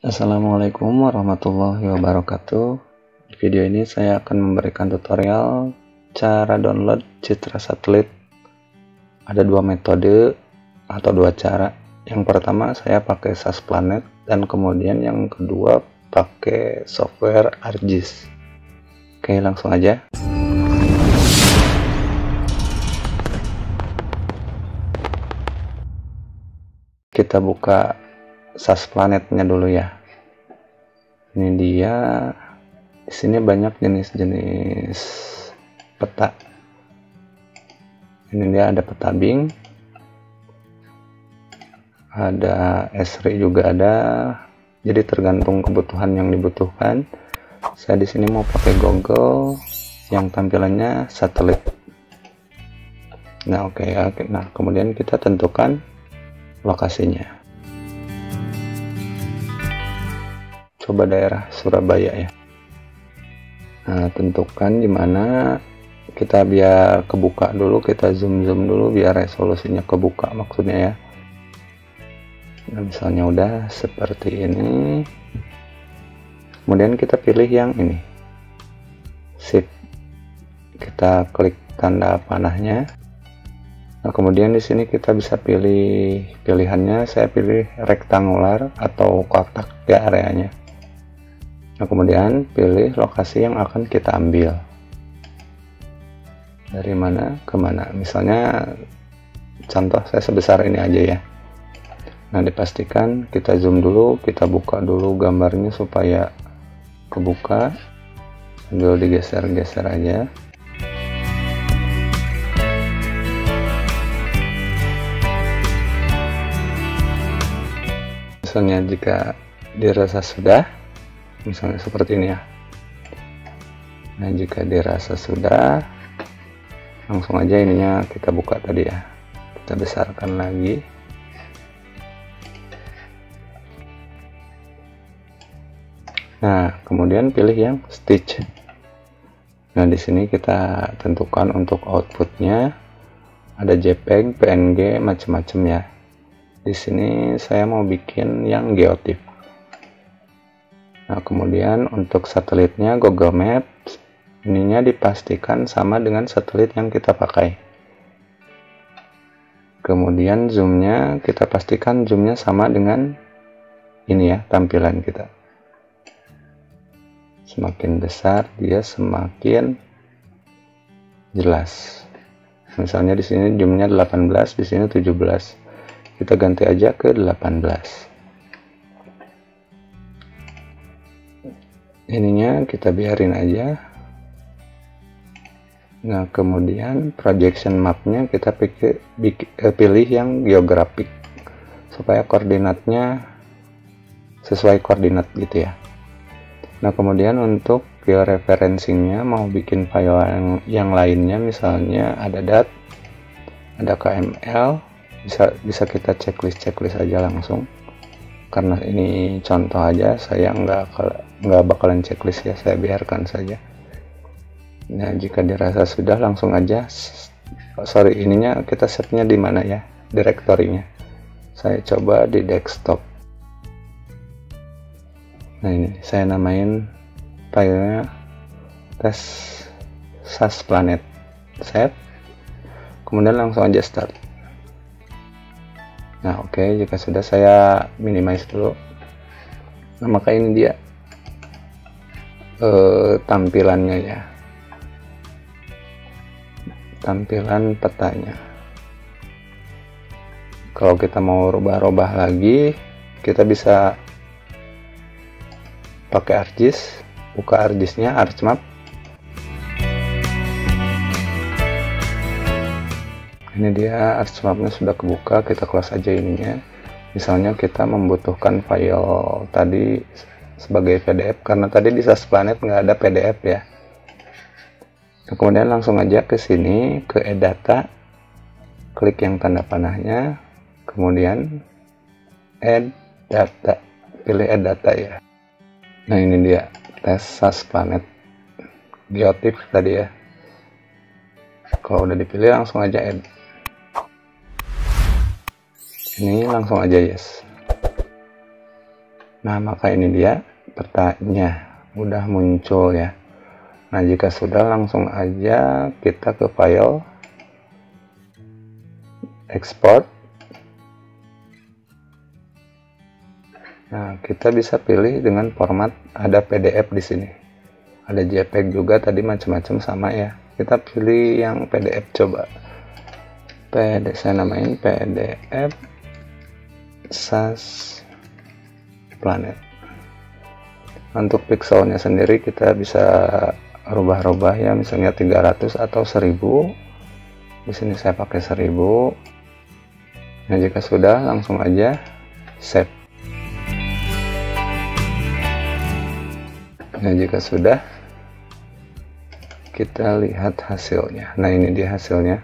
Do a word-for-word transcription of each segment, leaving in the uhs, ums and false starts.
Assalamualaikum warahmatullahi wabarakatuh. Di video ini saya akan memberikan tutorial cara download citra satelit. Ada dua metode atau dua cara. Yang pertama saya pakai SASPLANET dan kemudian yang kedua pakai software ArcGIS. Oke, langsung aja. Kita buka SASPLANET-nya dulu ya. Ini dia. Di sini banyak jenis-jenis peta. Ini dia ada peta Bing, ada Esri juga ada. Jadi tergantung kebutuhan yang dibutuhkan. Saya di sini mau pakai Google yang tampilannya satelit. Nah, oke ya. Nah, kemudian kita tentukan lokasinya. Coba daerah Surabaya ya. Nah, tentukan di mana kita biar kebuka dulu, kita zoom zoom dulu biar resolusinya kebuka maksudnya ya. Nah, misalnya udah seperti ini. Kemudian kita pilih yang ini. Shift. Kita klik tanda panahnya. Nah, kemudian di sini kita bisa pilih pilihannya. Saya pilih rektangular atau kotak ya areanya. Nah, kemudian pilih lokasi yang akan kita ambil. Dari mana ke mana? Misalnya contoh saya sebesar ini aja ya. Nah, dipastikan kita zoom dulu, kita buka dulu gambarnya supaya kebuka. Sambil digeser-geser aja. Misalnya jika dirasa sudah, misalnya seperti ini ya. Nah, jika dirasa sudah, langsung aja ininya kita buka tadi ya. Kita besarkan lagi. Nah, kemudian pilih yang stitch. Nah, di sini kita tentukan untuk outputnya ada JPEG, P N G, macam-macam ya. Di sini saya mau bikin yang geotiff. Nah, kemudian untuk satelitnya Google Maps, ininya dipastikan sama dengan satelit yang kita pakai. Kemudian zoomnya kita pastikan zoomnya sama dengan ini ya, tampilan kita. Semakin besar dia semakin jelas. Misalnya di sini zoomnya delapan belas, di sini tujuh belas. Kita ganti aja ke delapan belas. Ininya kita biarin aja. Nah, kemudian projection mapnya kita pilih, pilih yang geografik supaya koordinatnya sesuai koordinat gitu ya. Nah, kemudian untuk georeferencingnya mau bikin file yang, yang lainnya, misalnya ada dat, ada K M L, bisa bisa kita checklist checklist aja langsung. Karena ini contoh aja, saya nggak nggak bakalan checklist ya, saya biarkan saja. Nah, jika dirasa sudah langsung aja, oh, sorry ininya kita save-nya di mana ya, direktorinya. Saya coba di desktop. Nah, ini saya namain filenya tes SASPLANET. Save. Kemudian langsung aja start. Nah, oke, okay, jika sudah saya minimize dulu. Nah, maka ini dia eh, tampilannya ya. Tampilan petanya. Kalau kita mau rubah-rubah lagi, kita bisa pakai ArcGIS, buka ArcGIS-nya, ArcMap. Ini dia ArcMap-nya sudah kebuka, kita close aja ininya. Misalnya kita membutuhkan file tadi sebagai P D F, karena tadi di SASPLANET nggak ada P D F ya. Nah, kemudian langsung aja ke sini, ke Add Data, klik yang tanda panahnya, kemudian Add Data, pilih Add Data ya. Nah, ini dia tes SASPLANET geotiff tadi ya. Kalau udah dipilih langsung aja Add. Ini langsung aja yes. Nah, maka ini dia petanya udah muncul ya. Nah, jika sudah, langsung aja kita ke file, export. Nah, kita bisa pilih dengan format, ada P D F di sini. Ada J P G juga, tadi macam-macam sama ya. Kita pilih yang P D F coba. P D F, saya namain P D F S A S Planet. Untuk pixelnya sendiri kita bisa rubah-rubah ya, misalnya tiga ratus atau seribu. Di sini saya pakai seribu. Nah, jika sudah, langsung aja save. Nah, jika sudah, kita lihat hasilnya. Nah, ini dia hasilnya.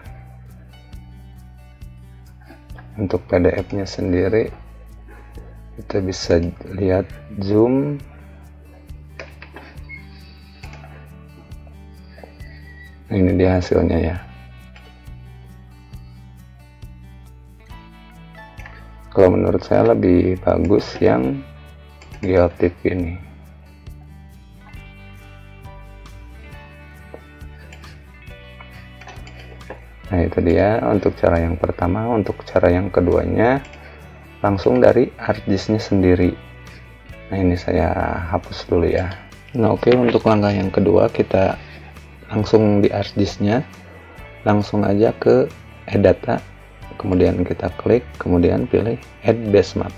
Untuk P D F-nya sendiri, kita bisa lihat zoom. Nah, ini dia hasilnya ya. Kalau menurut saya lebih bagus yang Geotiff ini. Nah, itu dia untuk cara yang pertama. Untuk cara yang keduanya, langsung dari harddisknya sendiri. Nah, ini saya hapus dulu ya. Nah, oke, untuk langkah yang kedua, kita langsung di harddisknya, langsung aja ke add data, kemudian kita klik, kemudian pilih add base map.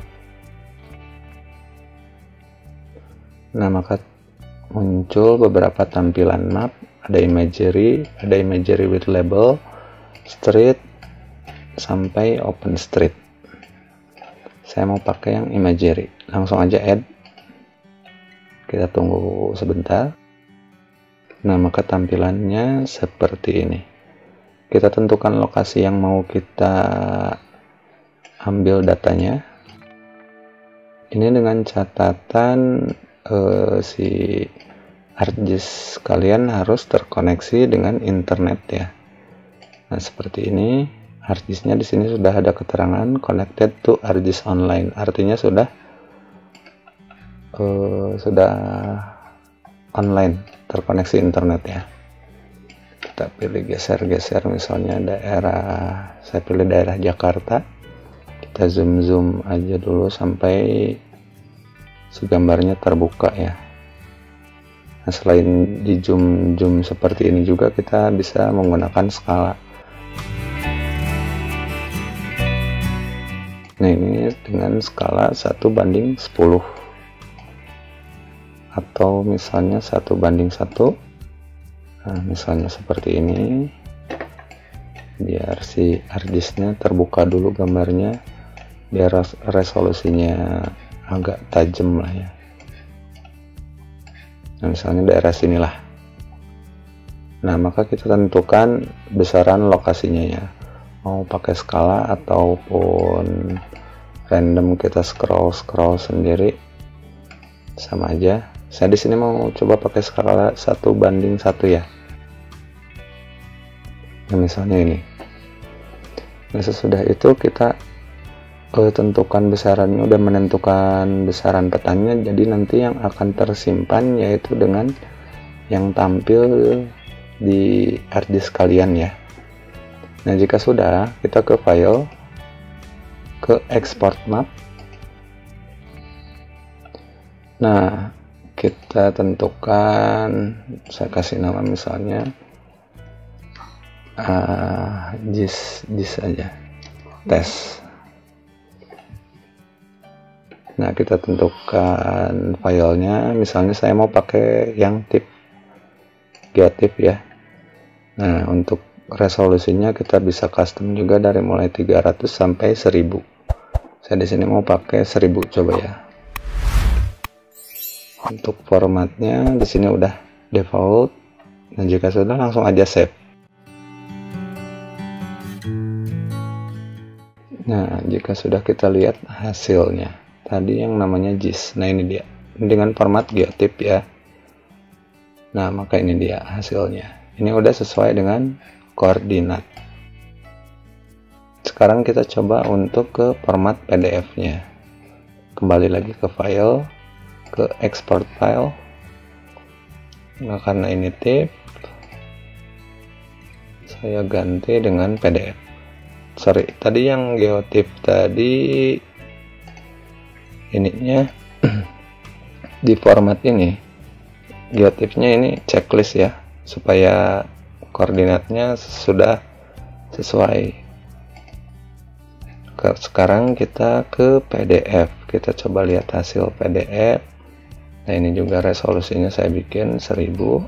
Nah, maka muncul beberapa tampilan map. Ada imagery, ada imagery with label, street, sampai open street. Saya mau pakai yang imagery, langsung aja add. Kita tunggu sebentar. Nah, maka tampilannya seperti ini. Kita tentukan lokasi yang mau kita ambil datanya. Ini dengan catatan eh, si harddisk kalian harus terkoneksi dengan internet ya. Nah, seperti ini. Harddisknya di sini sudah ada keterangan connected to harddisk online, artinya sudah uh, sudah online, terkoneksi internet ya. Kita pilih geser-geser, misalnya daerah, saya pilih daerah Jakarta. Kita zoom-zoom aja dulu sampai si gambarnya terbuka ya. Nah, selain di zoom-zoom seperti ini juga kita bisa menggunakan skala. Nah, ini dengan skala satu banding sepuluh atau misalnya satu banding satu. Nah, misalnya seperti ini, biar si harddisknya terbuka dulu gambarnya, biar resolusinya agak tajam lah ya. Nah, misalnya daerah sinilah. Nah, maka kita tentukan besaran lokasinya ya, mau pakai skala ataupun random, kita scroll scroll sendiri sama aja. Saya di sini mau coba pakai skala satu banding satu ya. Nah, misalnya ini. Nah, sesudah itu kita uh, tentukan besarannya, udah menentukan besaran petanya, jadi nanti yang akan tersimpan yaitu dengan yang tampil di harddisk kalian ya. Nah, jika sudah, kita ke file, ke export map. Nah, kita tentukan, saya kasih nama misalnya uh, jis jis aja, tes. Nah, kita tentukan filenya, misalnya saya mau pakai yang tip Geotiff ya. Nah, untuk resolusinya kita bisa custom juga dari mulai tiga ratus sampai seribu. Saya di sini mau pakai seribu coba ya. Untuk formatnya di sini udah default. Nah, jika sudah, langsung aja save. Nah, jika sudah, kita lihat hasilnya. Tadi yang namanya jis. Nah, ini dia dengan format Geotiff ya. Nah, maka ini dia hasilnya. Ini udah sesuai dengan koordinat. Sekarang kita coba untuk ke format P D F-nya. Ke kembali lagi ke file, ke export file. Nah, karena ini TIFF, saya ganti dengan P D F. Sorry, tadi yang GeoTIFF tadi ininya di format ini, GeoTIFF-nya ini checklist ya, supaya koordinatnya sudah sesuai. Sekarang kita ke P D F, kita coba lihat hasil P D F. Nah, ini juga resolusinya saya bikin seribu.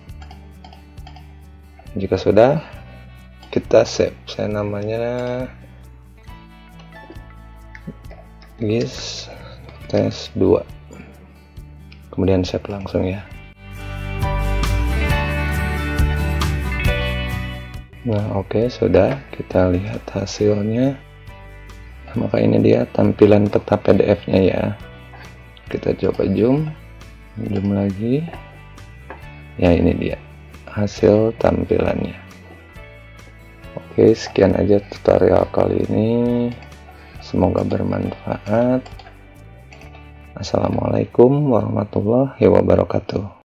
Jika sudah, kita save. Saya namanya gis tes dua, kemudian save langsung ya. Nah, oke, okay, sudah. Kita lihat hasilnya. Nah, maka ini dia tampilan peta P D F-nya ya. Kita coba zoom, zoom lagi. Ya, ini dia hasil tampilannya. Oke, sekian aja tutorial kali ini. Semoga bermanfaat. Assalamualaikum warahmatullahi wabarakatuh.